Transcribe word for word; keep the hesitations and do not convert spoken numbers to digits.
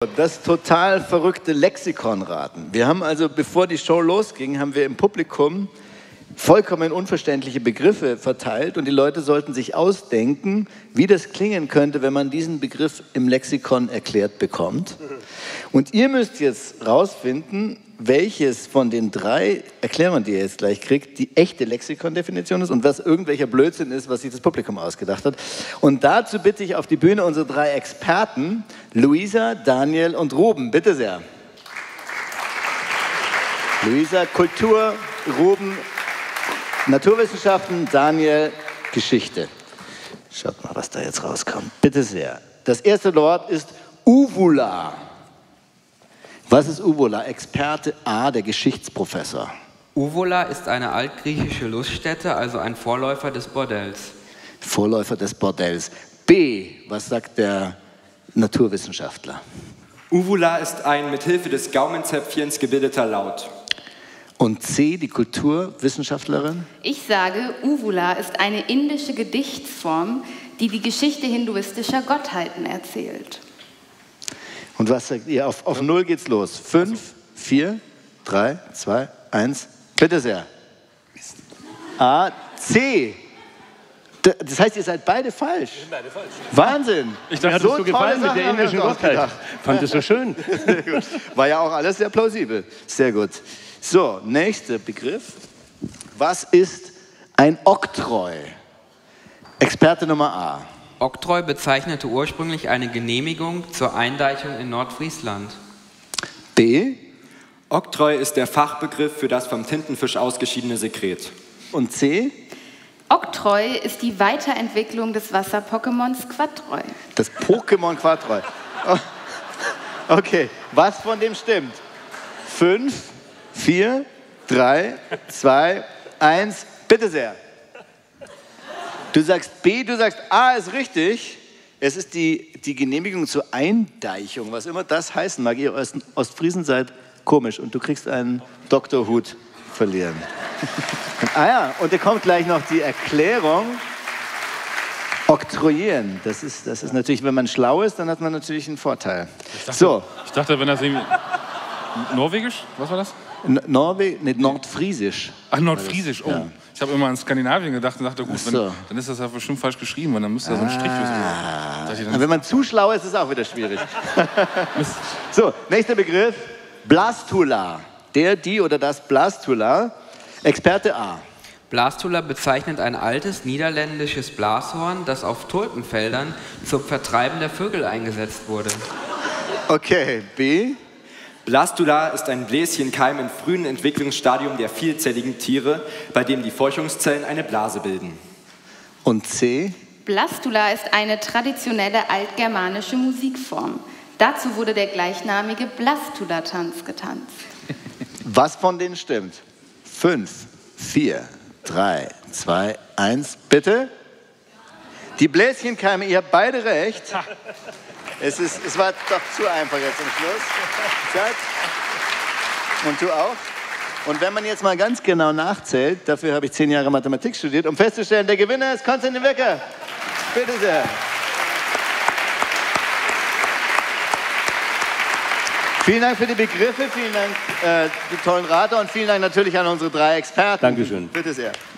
Das total verrückte Lexikonraten. Wir haben also, bevor die Show losging, haben wir im Publikum vollkommen unverständliche Begriffe verteilt und die Leute sollten sich ausdenken, wie das klingen könnte, wenn man diesen Begriff im Lexikon erklärt bekommt. Und ihr müsst jetzt rausfinden, welches von den drei Erklärungen, die ihr jetzt gleich kriegt, die echte Lexikon-Definition ist und was irgendwelcher Blödsinn ist, was sich das Publikum ausgedacht hat. Und dazu bitte ich auf die Bühne unsere drei Experten, Luisa, Daniel und Ruben. Bitte sehr. Luisa, Kultur, Ruben, Naturwissenschaften, Daniel, Geschichte. Schaut mal, was da jetzt rauskommt. Bitte sehr. Das erste Wort ist Uvula. Was ist Uvula? Experte A, der Geschichtsprofessor. Uvula ist eine altgriechische Luststätte, also ein Vorläufer des Bordells. Vorläufer des Bordells. B, was sagt der Naturwissenschaftler? Uvula ist ein mit Hilfe des Gaumenzäpfchens gebildeter Laut. Und C, die Kulturwissenschaftlerin? Ich sage, Uvula ist eine indische Gedichtsform, die die Geschichte hinduistischer Gottheiten erzählt. Und was sagt ihr? Auf, auf Null geht's los. Fünf, vier, drei, zwei, eins. Bitte sehr. A, C. Das heißt, ihr seid beide falsch. Beide falsch. Wahnsinn. Ich dachte, so hat es so gefallen mit der indischen Gottheit. Fand es so schön. War ja auch alles sehr plausibel. Sehr gut. So, nächster Begriff. Was ist ein Oktroi? Experte Nummer A. Oktroi bezeichnete ursprünglich eine Genehmigung zur Eindeichung in Nordfriesland. B. Oktroi ist der Fachbegriff für das vom Tintenfisch ausgeschiedene Sekret. Und C. Oktroi ist die Weiterentwicklung des Wasser-Pokémons Quattroi. Das Pokémon Quattroi. Oh. Okay, was von dem stimmt? Fünf, vier, drei, zwei, eins. Bitte sehr. Du sagst B, du sagst A ist richtig. Es ist die, die Genehmigung zur Eindeichung, was immer das heißen mag. Ihr Ost Ostfriesen seid komisch und du kriegst einen Doktorhut verlieren. Ah ja, und da kommt gleich noch die Erklärung. Oktroyieren, das ist, das ist natürlich, wenn man schlau ist, dann hat man natürlich einen Vorteil. Ich dachte, so. ich dachte, wenn das irgendwie... Norwegisch? Was war das? Norwe nee, Nordfriesisch. Ach, Nordfriesisch, oh. Ja. Ich habe immer an Skandinavien gedacht und dachte, gut, so. wenn, dann ist das ja bestimmt falsch geschrieben, weil dann müsste da so ein Strich ah. wissen. Wenn man zu schlau ist, ist es auch wieder schwierig. So, nächster Begriff, Blastula. Der, die oder das Blastula. Experte A. Blastula bezeichnet ein altes niederländisches Blashorn, das auf Tulpenfeldern zum Vertreiben der Vögel eingesetzt wurde. Okay, B. Blastula ist ein Bläschenkeim im frühen Entwicklungsstadium der vielzelligen Tiere, bei dem die Feuchtungszellen eine Blase bilden. Und C? Blastula ist eine traditionelle altgermanische Musikform. Dazu wurde der gleichnamige Blastula-Tanz getanzt. Was von denen stimmt? Fünf, vier, drei, zwei, eins, bitte? Die Bläschenkeime, ihr habt beide recht. Es, ist, es war doch zu einfach jetzt am Schluss. Und du auch? Und wenn man jetzt mal ganz genau nachzählt, dafür habe ich zehn Jahre Mathematik studiert, um festzustellen, der Gewinner ist Konstantin Wecker. Bitte sehr. Vielen Dank für die Begriffe, vielen Dank äh, die tollen Rater und vielen Dank natürlich an unsere drei Experten. Dankeschön. Bitte sehr.